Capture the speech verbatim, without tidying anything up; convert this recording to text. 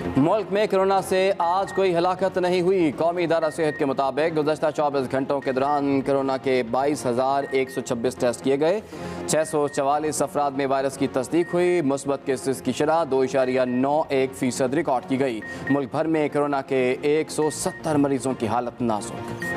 मुल्क में कोरोना से आज कोई हलाकत नहीं हुई। कौमी इदारा सेहत के मुताबिक गुज़श्ता चौबीस घंटों के दौरान कोरोना के बाईस हज़ार एक सौ छब्बीस टेस्ट किए गए। छः सौ चवालीस अफराद में वायरस की तस्दीक हुई। मुस्बत केसेस की शरह दो इशारिया नौ एक फीसद रिकॉर्ड की गई। मुल्क भर में कोरोना के एक सौ सत्तर मरीजों की हालत नाजुक।